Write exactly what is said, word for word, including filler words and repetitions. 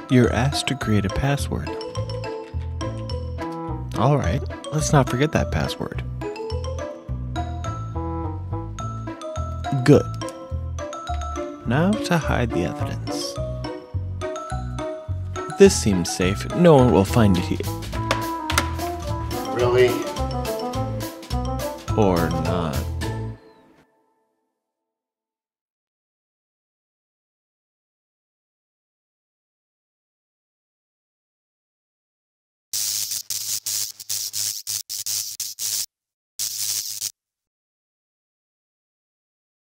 You're asked to create a password. Alright, let's not forget that password. Good. Now to hide the evidence. This seems safe. No one will find it here. Really? Or not.